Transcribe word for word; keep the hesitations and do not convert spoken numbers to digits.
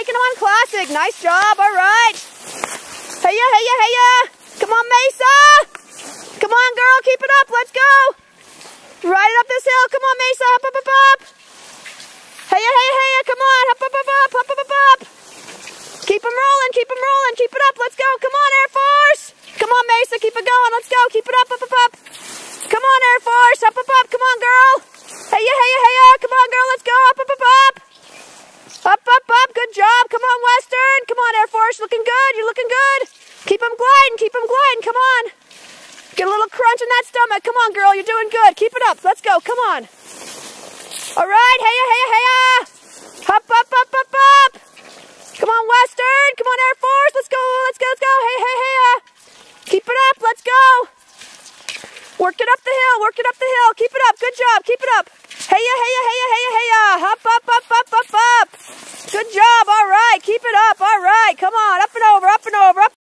taking on classic. Nice job. All right. Hey ya, hey ya, hey ya. Come on, Mesa. Come on, girl. Keep it up. Let's go. Ride it up this hill. Come on, Mesa. Up, up, up, up. Hey ya, hey ya, hey ya. Come on. Up, up, up, up. Up, up, up, up. Keep them rolling. Keep them rolling. Keep it up. Let's go. Come on, Air Force. Come on, Mesa. Keep it going. Let's go. Keep it up, up, up, up. Come on, Air Force. Up, up, up. Come on, girl. Hey ya, hey ya, hey ya. Come on, girl. Let's go. Up, up, up, up. Up, up, up. Good job. Come on, Western. Come on, Air Force. Looking good. You're looking good. Keep them gliding. Keep them gliding. Come on. Get a little crunch in that stomach. Come on, girl. You're doing good. Keep it up. Let's go. Come on. All right. Hey ya, hey ya, hey ya. Up, up, up, up, up. Come on, Western. Come on, Air Force. Let's go. Let's go. Let's go. Hey, hey, hey ya. Keep it up. Let's go. Work it up the hill. Work it up the hill. Keep it up. Good job. Keep it up. Hey ya, hey ya, hey ya, hey ya, hey ya. Up, up, up, up, up, up. Good job. All right. Keep it up. All right. Come on. Up and over. Up and over. Up